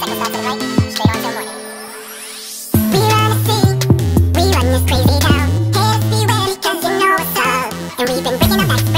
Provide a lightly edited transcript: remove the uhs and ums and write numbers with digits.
Second stop to the right, straight on till morning. We run the city, we run this crazy town. Haters beware because you know what's up. And we've been breaking up that